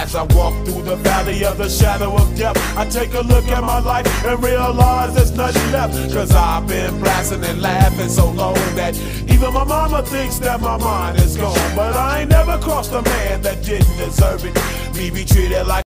As I walk through the valley of the shadow of death, I take a look at my life and realize there's nothing left. Cause I've been blasting and laughing so long that even my mama thinks that my mind is gone. But I ain't never crossed a man that didn't deserve it. Me be treated like